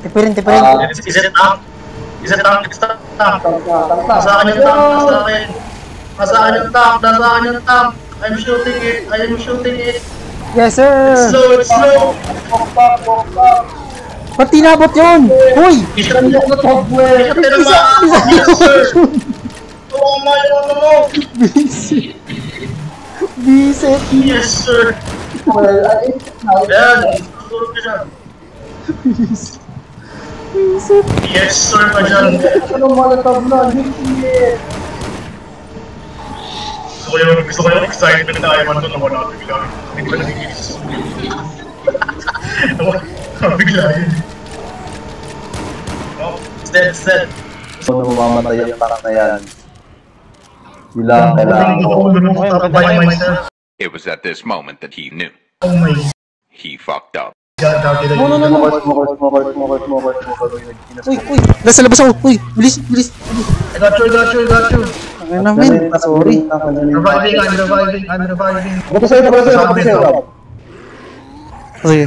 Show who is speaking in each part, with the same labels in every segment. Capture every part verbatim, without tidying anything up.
Speaker 1: Tipirin, tipirin.
Speaker 2: Uh, is it tank? Is it tank? Is it tank? Nasaan yung tank? Nasaan? Nasaan yung tank? Nasaan yung tank? I'm shooting it. I am shooting it.
Speaker 1: Yes, sir.
Speaker 2: It's slow, it's slow.
Speaker 3: Walk back, walk back.
Speaker 1: Ba't tinabot yun? Uy!
Speaker 2: Isa na ako tagwe. Isa na ako. Yes, sir. Oh my God.
Speaker 1: Bisit. Bisit.
Speaker 2: Yes, sir.
Speaker 3: Well, I think now.
Speaker 2: Yan. Susunod ka siya.
Speaker 1: Bisit. Bisit.
Speaker 2: Yes, sir. Ka dyan.
Speaker 3: Ano Molotov na? Hindi.
Speaker 2: Gusto ko yung, gusto ko yung excitement na ayaman doon na wala bigla. Hindi ko na nagigis. Bigla yun. Oh, it's dead, it's dead.
Speaker 3: So, mamamatay yung tank na yan. Bilang kailangan ko.
Speaker 4: It was at this moment that he knew.
Speaker 2: Oh my.
Speaker 4: He fucked up.
Speaker 1: No, no, no, no.
Speaker 3: Smokers, smokers, smokers, smokers, smokers, smokers.
Speaker 1: Uy, uy. Nasa labas ako. Uy, bilis, bilis.
Speaker 2: I got you, I got you, I got you.
Speaker 1: Ay namin. Sorry.
Speaker 2: Reviving, I'm reviving, I'm reviving.
Speaker 3: Bato sa'yo, bato sa'yo, bato sa'yo.
Speaker 1: Uy.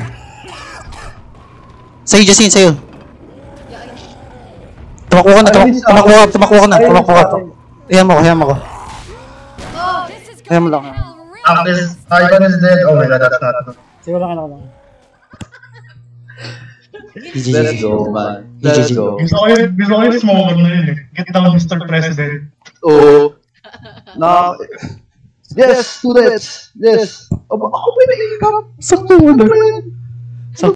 Speaker 1: Sa'yo, Justin, sa'yo. Tumakbo ka na, tumakbo ka, tumakbo ka na, tumakbo ka. Ayan mo ko, ayan mo ko. Ayan mo lang.
Speaker 2: Ah, this Ivan is dead. Oh my God, that's not good.
Speaker 1: Sige lang, ano lang.
Speaker 3: Let's go, man. Let's go.
Speaker 2: Gusto ko yung, gusto ko yung smoker na yun eh. Get down, Mister President.
Speaker 3: Oo. Na... Yes, students! Yes! Ako ba yung naikap?
Speaker 1: Sakto mo na.